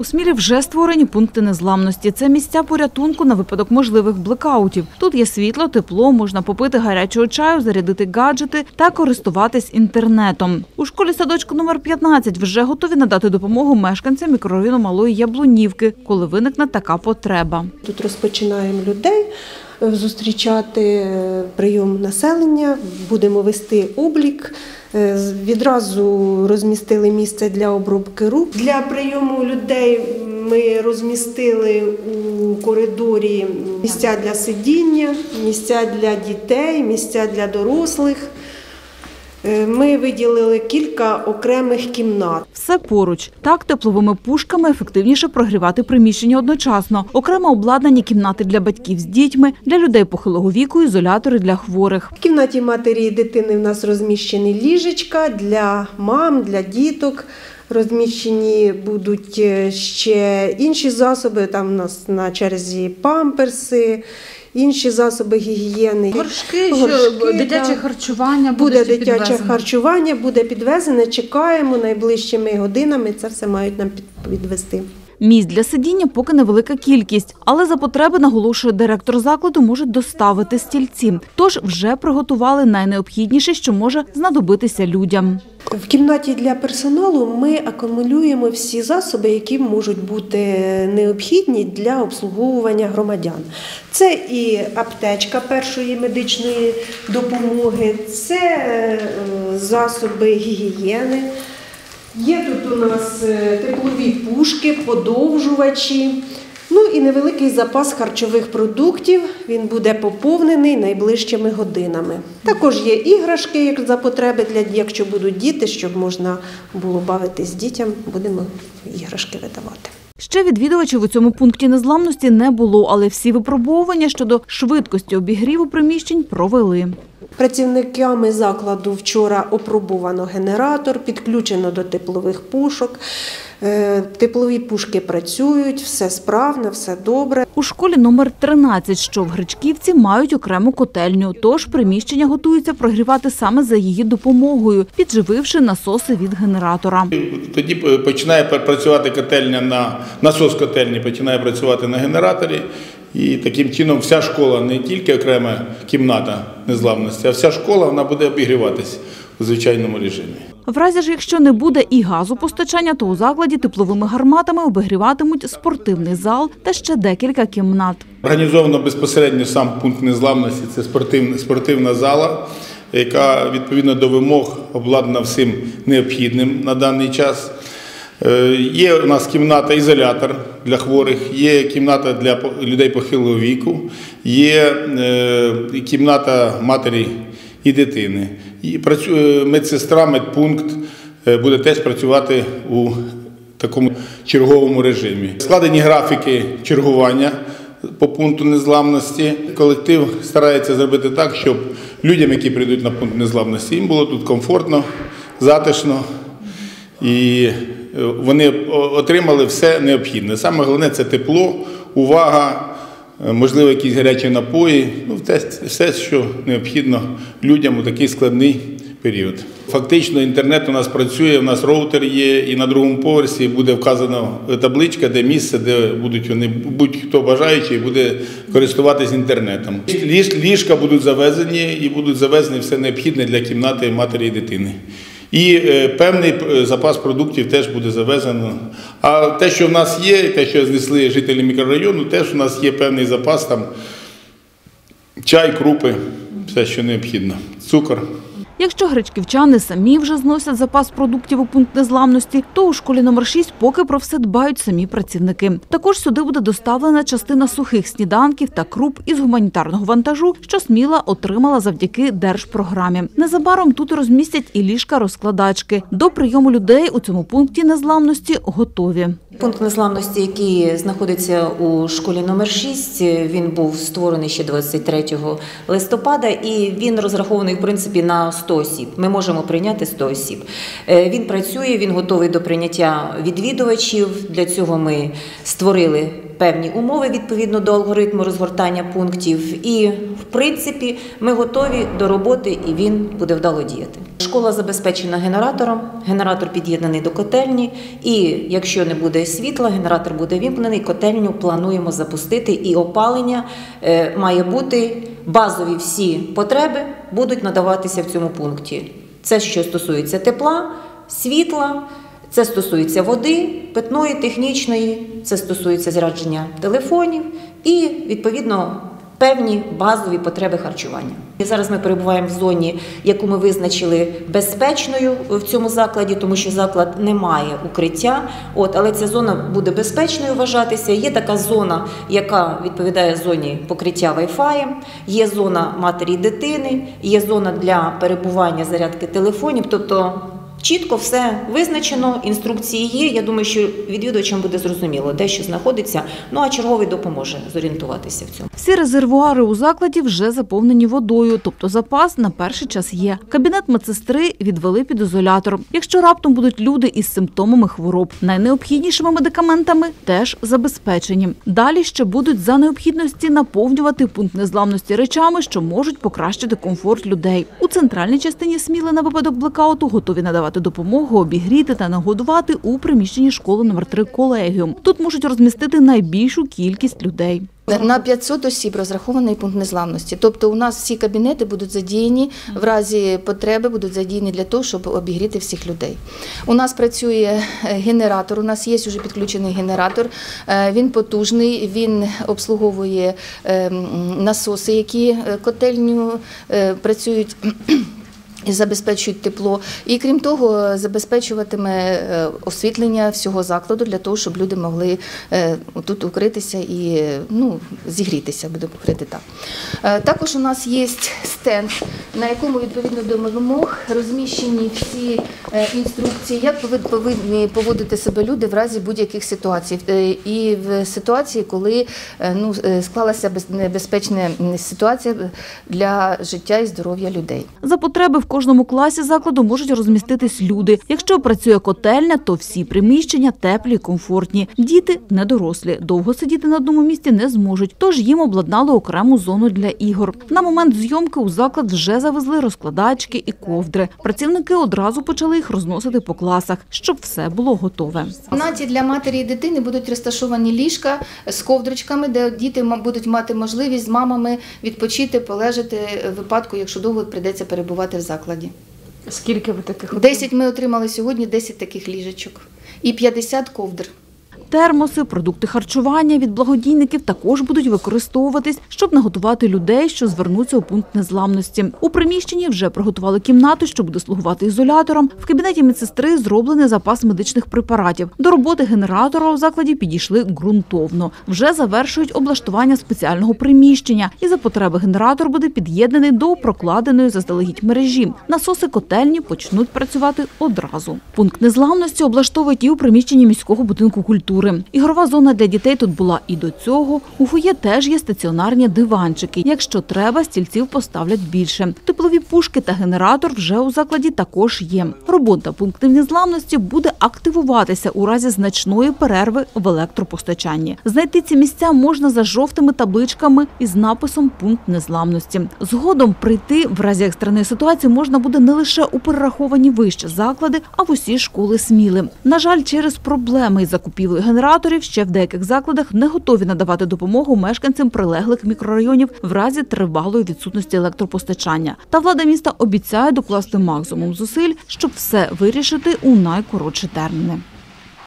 Смілі вже створені пункти незламності. Це місця порятунку на випадок можливих блекаутів. Тут є світло, тепло, можна попити гарячого чаю, зарядити гаджети та користуватись інтернетом. У школі-садочку номер 15 вже готові надати допомогу мешканцям мікрорайону Малої Яблунівки, коли виникне така потреба. Тут розпочинаємо людей зустрічати, прийом населення, будемо вести облік. Відразу розмістили місце для обробки рук. Для прийому людей ми розмістили у коридорі місця для сидіння, місця для дітей, місця для дорослих. Ми виділили кілька окремих кімнат. Все поруч. Так тепловими пушками ефективніше прогрівати приміщення одночасно. Окремо обладнані кімнати для батьків з дітьми, для людей похилого віку, ізолятори для хворих. В кімнаті матері і дитини в нас розміщені ліжечка для мам, для діток. Розміщені будуть ще інші засоби, там у нас на черзі памперси, інші засоби гігієни. Горшки, дитяче харчування буде дитяче харчування, буде підвезене, чекаємо найближчими годинами, це все мають нам підвезти. Місць для сидіння поки невелика кількість, але за потреби, наголошує директор закладу, можуть доставити стільці. Тож вже приготували найнеобхідніше, що може знадобитися людям. В кімнаті для персоналу ми акумулюємо всі засоби, які можуть бути необхідні для обслуговування громадян. Це і аптечка першої медичної допомоги, це засоби гігієни. Є тут у нас теплові пушки, подовжувачі, ну і невеликий запас харчових продуктів, він буде поповнений найближчими годинами. Також є іграшки, як за потреби, якщо будуть діти, щоб можна було бавитись з дітям, будемо іграшки видавати. Ще відвідувачів у цьому пункті незламності не було, але всі випробовування щодо швидкості обігріву приміщень провели. Працівниками закладу вчора опробовано генератор, підключено до теплових пушок. Теплові пушки працюють, все справно, все добре. У школі номер 13, що в Гречківці, мають окрему котельню, тож приміщення готуються прогрівати саме за її допомогою, піджививши насоси від генератора. Тоді починає працювати котельня, насос котельні починає працювати на генераторі. І таким чином вся школа, не тільки окрема кімната незламності, а вся школа вона буде обігріватися у звичайному режимі. В разі ж, якщо не буде і газопостачання, то у закладі тепловими гарматами обігріватимуть спортивний зал та ще декілька кімнат. Організовано безпосередньо сам пункт незламності – це спортивна зала, яка відповідно до вимог обладнана всім необхідним на даний час. Є у нас кімната-ізолятор для хворих, є кімната для людей похилого віку, є кімната матері і дитини. І медсестра, медпункт буде теж працювати у такому черговому режимі. Складені графіки чергування по пункту незламності. Колектив старається зробити так, щоб людям, які прийдуть на пункт незламності, їм було тут комфортно, затишно і вони отримали все необхідне. Саме головне – це тепло, увага, можливо, якісь гарячі напої, все, що необхідно людям у такий складний період. Фактично інтернет у нас працює, у нас роутер є, і на другому поверсі буде вказана табличка, де місце, де будуть вони, будь-хто бажаючий буде користуватись інтернетом. Ліжка будуть завезені і будуть завезені все необхідне для кімнати матері і дитини. І певний запас продуктів теж буде завезено. А те, що в нас є, те, що знесли жителі мікрорайону, теж у нас є певний запас, там чай, крупи, все, що необхідно, цукор. Якщо гречківчани самі вже зносять запас продуктів у пункт незламності, то у школі номер 6 поки про все дбають самі працівники. Також сюди буде доставлена частина сухих сніданків та круп із гуманітарного вантажу, що Сміла отримала завдяки держпрограмі. Незабаром тут розмістять і ліжка-розкладачки. До прийому людей у цьому пункті незламності готові. Пункт незламності, який знаходиться у школі номер 6, він був створений ще 23 листопада і він розрахований, в принципі, на 100 осіб. Ми можемо прийняти 100 осіб. Він працює, він готовий до прийняття відвідувачів. Для цього ми створили певні умови відповідно до алгоритму розгортання пунктів. І, в принципі, ми готові до роботи і він буде вдало діяти. Школа забезпечена генератором, генератор під'єднаний до котельні, і якщо не буде світла, генератор буде вімкнений, котельню плануємо запустити, і опалення має бути, базові всі потреби будуть надаватися в цьому пункті. Це що стосується тепла, світла, це стосується води, питної, технічної, це стосується зарядження телефонів і, відповідно, певні базові потреби харчування. І зараз ми перебуваємо в зоні, яку ми визначили безпечною в цьому закладі, тому що заклад не має укриття, але ця зона буде безпечною вважатися. Є така зона, яка відповідає зоні покриття Wi-Fi, є зона матері і дитини, є зона для перебування зарядки телефонів, тобто чітко все визначено, інструкції є. Я думаю, що відвідувачам буде зрозуміло, де що знаходиться, а черговий допоможе зорієнтуватися в цьому. Всі резервуари у закладі вже заповнені водою, тобто запас на перший час є. Кабінет медсестри відвели під ізолятор. Якщо раптом будуть люди із симптомами хвороб, найнеобхіднішими медикаментами теж забезпечені. Далі ще будуть за необхідності наповнювати пункт незламності речами, що можуть покращити комфорт людей. У центральній частині Сміли на випадок блекауту готові надавати допомогу, обігріти та нагодувати у приміщенні школи номер 3 «Колегіум». Тут можуть розмістити найбільшу кількість людей. На 500 осіб розрахований пункт незламності. Тобто у нас всі кабінети будуть задіяні, в разі потреби будуть задіяні для того, щоб обігріти всіх людей. У нас працює генератор, у нас є вже підключений генератор, він потужний, він обслуговує насоси, які котельню працюють і забезпечують тепло. І крім того, забезпечуватиме освітлення всього закладу для того, щоб люди могли тут укритися і зігрітися, будемо говорити так. Також у нас є стенд, на якому відповідно до вимог розміщені всі інструкції, як повинні поводити себе люди в разі будь-яких ситуацій. І в ситуації, коли склалася небезпечна ситуація для життя і здоров'я людей. За потреби в кожному класі закладу можуть розміститись люди. Якщо працює котельня, то всі приміщення теплі і комфортні. Діти не дорослі. Довго сидіти на одному місці не зможуть, тож їм обладнали окрему зону для ігор. На момент зйомки у заклад вже завезли розкладачки і ковдри. Працівники одразу почали їх розносити по класах, щоб все було готове. В кімнаті для матері і дитини будуть розташовані ліжка з ковдрочками, де діти будуть мати можливість з мамами відпочити, полежати в випадку, якщо довго прийдеться перебувати в закладі. Скільки ви таких отримали? 10 ми отримали сьогодні, 10 таких ліжечок і 50 ковдр. Термоси, продукти харчування від благодійників також будуть використовуватись, щоб наготувати людей, що звернуться у пункт незламності. У приміщенні вже приготували кімнату, що буде слугувати ізолятором. В кабінеті медсестри зроблений запас медичних препаратів. До роботи генератора у закладі підійшли ґрунтовно. Вже завершують облаштування спеціального приміщення. І за потреби генератор буде під'єднаний до прокладеної заздалегідь мережі. Насоси котельні почнуть працювати одразу. Пункт незламності облаштовують і у приміщенні міського будинку культури. Ігрова зона для дітей тут була і до цього. У фоє теж є стаціонарні диванчики. Якщо треба, стільців поставлять більше. Теплові пушки та генератор вже у закладі також є. Робота пунктів незламності буде активуватися у разі значної перерви в електропостачанні. Знайти ці місця можна за жовтими табличками із написом «Пункт незламності». Згодом прийти в разі екстреної ситуації можна буде не лише у перераховані вище заклади, а в усі школи Сміли. На жаль, через проблеми із закупівлею генераторів ще в деяких закладах не готові надавати допомогу мешканцям прилеглих мікрорайонів в разі тривалої відсутності електропостачання. Та влада міста обіцяє докласти максимум зусиль, щоб все вирішити у найкоротші терміни.